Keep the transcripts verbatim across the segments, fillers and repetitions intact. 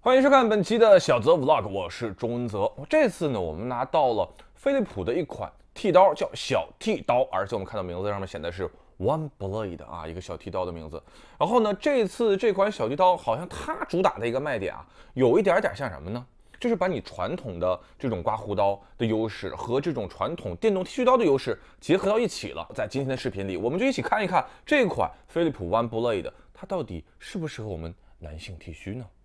欢迎收看本期的小泽 Vlog， 我是钟文泽。这次呢，我们拿到了飞利浦的一款剃刀，叫小剃刀，而且我们看到名字上面显的是 One Blade 啊，一个小剃刀的名字。然后呢，这次这款小剃刀好像它主打的一个卖点啊，有一点点像什么呢？就是把你传统的这种刮胡刀的优势和这种传统电动剃须刀的优势结合到一起了。在今天的视频里，我们就一起看一看这款飞利浦 One Blade 它到底适不适合我们男性剃须呢？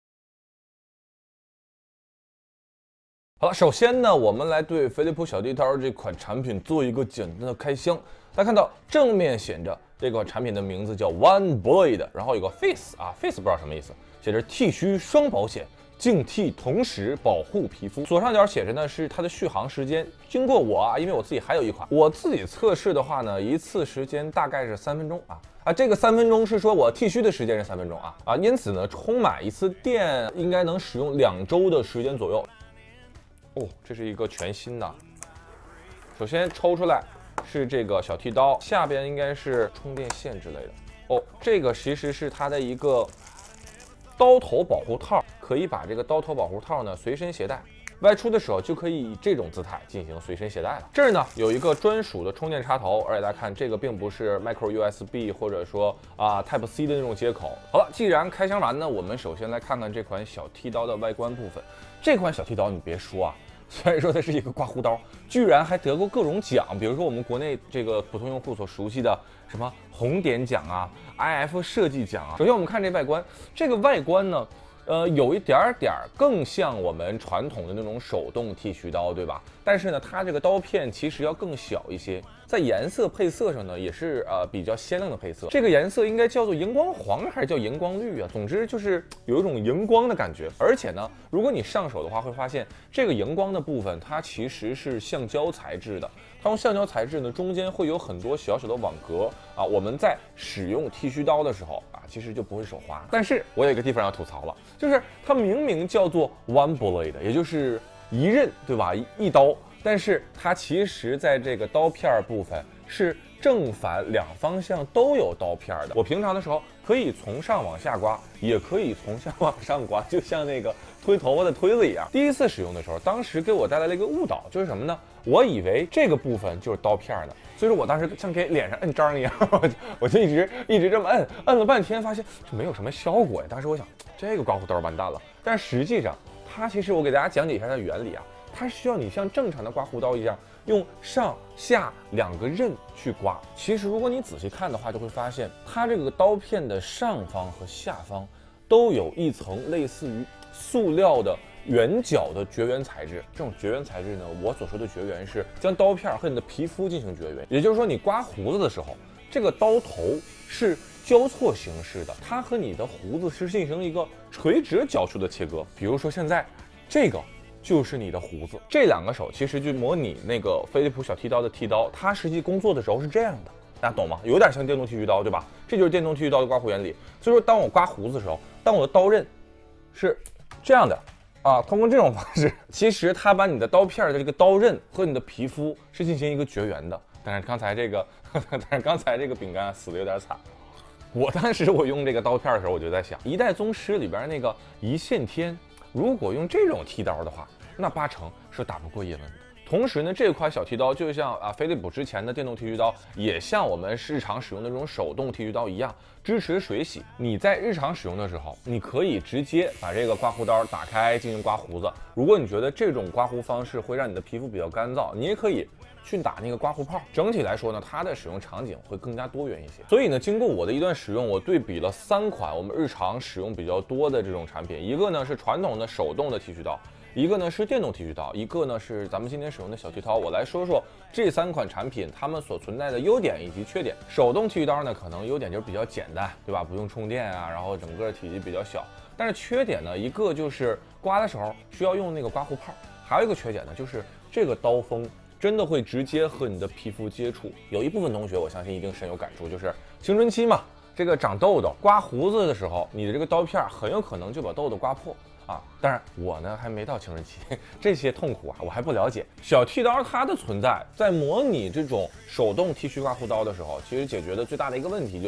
好了，首先呢，我们来对飞利浦小剃刀这款产品做一个简单的开箱。大家看到正面显着这款产品的名字叫 One Blade， 然后有个 Face 啊 ，Face 不知道什么意思，写着剃须双保险，净剃同时保护皮肤。左上角写着呢是它的续航时间。经过我啊，因为我自己还有一款，我自己测试的话呢，一次时间大概是三分钟啊啊，这个三分钟是说我剃须的时间是三分钟啊啊，因此呢，充满一次电应该能使用两周的时间左右。哦，这是一个全新的。首先抽出来是这个小剃刀，下边应该是充电线之类的。哦，这个其实是它的一个刀头保护套，可以把这个刀头保护套呢随身携带，外出的时候就可以以这种姿态进行随身携带了。这儿呢有一个专属的充电插头，而且大家看这个并不是 micro U S B 或者说啊 Type C 的那种接口。好了，既然开箱完呢，我们首先来看看这款小剃刀的外观部分。这款小剃刀你别说啊。虽然说它是一个刮胡刀，居然还得过各种奖，比如说我们国内这个普通用户所熟悉的什么红点奖啊、I F 设计奖啊。首先我们看这外观，这个外观呢，呃，有一点点更像我们传统的那种手动剃须刀，对吧？但是呢，它这个刀片其实要更小一些。在颜色配色上呢，也是呃比较鲜亮的配色。这个颜色应该叫做荧光黄还是叫荧光绿啊？总之就是有一种荧光的感觉。而且呢，如果你上手的话，会发现这个荧光的部分它其实是橡胶材质的。它用橡胶材质呢，中间会有很多小小的网格啊。我们在使用剃须刀的时候啊，其实就不会手滑。但是我有一个地方要吐槽了，就是它明明叫做 One Blade， 也就是一刃，对吧？一刀。但是它其实在这个刀片部分是正反两方向都有刀片的。我平常的时候可以从上往下刮，也可以从下往上刮，就像那个推头发的推子一样。第一次使用的时候，当时给我带来了一个误导，就是什么呢？我以为这个部分就是刀片的，所以说我当时像给脸上摁章一样，我就我就一直一直这么摁，摁了半天，发现这没有什么效果呀。当时我想，这个刮胡刀完蛋了。但实际上，它其实我给大家讲解一下它的原理啊。它需要你像正常的刮胡刀一样，用上下两个刃去刮。其实如果你仔细看的话，就会发现它这个刀片的上方和下方都有一层类似于塑料的圆角的绝缘材质。这种绝缘材质呢，我所说的绝缘是将刀片和你的皮肤进行绝缘。也就是说，你刮胡子的时候，这个刀头是交错形式的，它和你的胡子是进行一个垂直角处的切割。比如说现在这个。就是你的胡子，这两个手其实就模拟那个飞利浦小剃刀的剃刀，它实际工作的时候是这样的，大家懂吗？有点像电动剃须刀，对吧？这就是电动剃须刀的刮胡原理。所以说，当我刮胡子的时候，当我的刀刃是这样的啊，通过这种方式，其实它把你的刀片的这个刀刃和你的皮肤是进行一个绝缘的。但是刚才这个，但是刚才这个饼干死的有点惨。我当时我用这个刀片的时候，我就在想，《一代宗师》里边那个一线天。如果用这种剃刀的话，那八成是打不过叶问的。同时呢，这款小剃刀就像啊飞利浦之前的电动剃须刀，也像我们日常使用的这种手动剃须刀一样，支持水洗。你在日常使用的时候，你可以直接把这个刮胡刀打开进行刮胡子。如果你觉得这种刮胡方式会让你的皮肤比较干燥，你也可以去打那个刮胡泡。整体来说呢，它的使用场景会更加多元一些。所以呢，经过我的一段使用，我对比了三款我们日常使用比较多的这种产品，一个呢是传统的手动的剃须刀，一个呢是电动剃须刀，一个呢是咱们今天使用的小剃刀。我来说说这三款产品它们所存在的优点以及缺点。手动剃须刀呢，可能优点就是比较简单，对吧？不用充电啊，然后整个体积比较小。但是缺点呢，一个就是刮的时候需要用那个刮胡泡，还有一个缺点呢，就是这个刀锋真的会直接和你的皮肤接触。有一部分同学我相信一定深有感触，就是青春期嘛，这个长痘痘，刮胡子的时候，你的这个刀片很有可能就把痘痘刮破。啊，当然我呢还没到青春期，这些痛苦啊我还不了解。小剃刀它的存在，在模拟这种手动剃须刮胡刀的时候，其实解决的最大的一个问题就是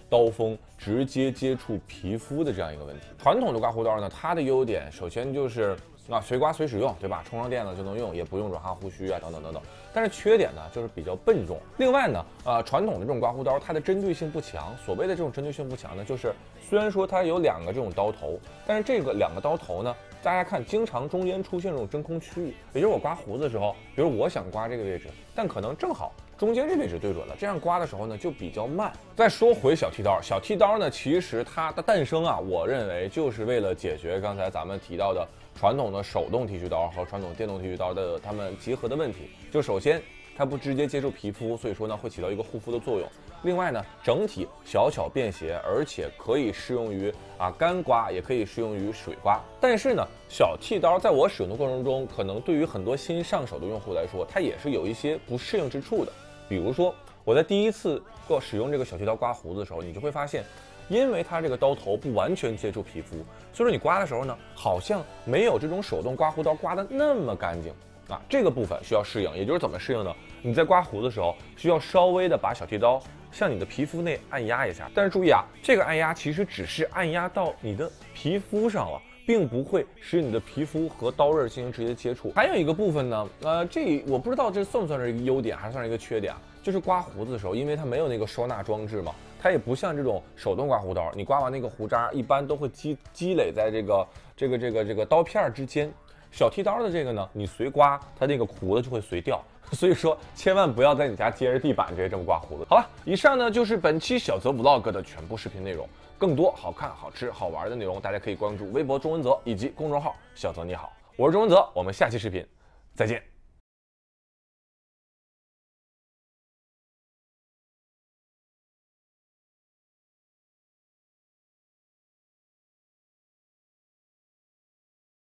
刀锋直接接触皮肤的这样一个问题。传统的刮胡刀呢，它的优点首先就是啊随刮随使用，对吧？充上电了就能用，也不用软化胡须啊等等等等。但是缺点呢就是比较笨重。另外呢，呃，传统的这种刮胡刀它的针对性不强。所谓的这种针对性不强呢，就是虽然说它有两个这种刀头，但是这个两个刀头呢，大家看经常中间出现这种真空区域，也就是我刮胡子的时候，比如我想刮这个位置，但可能正好中间这位置对准了，这样刮的时候呢就比较慢。再说回小剃刀，小剃刀呢，其实它的诞生啊，我认为就是为了解决刚才咱们提到的传统的手动剃须刀和传统电动剃须刀的它们结合的问题。就首先它不直接接触皮肤，所以说呢会起到一个护肤的作用。另外呢，整体小巧便携，而且可以适用于啊干刮，也可以适用于水刮。但是呢，小剃刀在我使用的过程中，可能对于很多新上手的用户来说，它也是有一些不适应之处的。比如说我在第一次使用这个小剃刀刮胡子的时候，你就会发现，因为它这个刀头不完全接触皮肤，所以说你刮的时候呢，好像没有这种手动刮胡刀刮的那么干净啊。这个部分需要适应，也就是怎么适应呢？你在刮胡子的时候，需要稍微的把小剃刀向你的皮肤内按压一下。但是注意啊，这个按压其实只是按压到你的皮肤上了，并不会使你的皮肤和刀刃进行直接接触。还有一个部分呢，呃，这我不知道这算不算是一个优点，还是算是一个缺点啊？就是刮胡子的时候，因为它没有那个收纳装置嘛，它也不像这种手动刮胡刀，你刮完那个胡渣一般都会积积累在这个这个这个这个刀片之间。小剃刀的这个呢，你随刮，它那个胡子就会随掉。所以说，千万不要在你家接着地板直接这么刮胡子。好了，以上呢就是本期小泽 vlog 的全部视频内容。更多好看、好吃、好玩的内容，大家可以关注微博中文泽以及公众号小泽你好，我是中文泽，我们下期视频再见。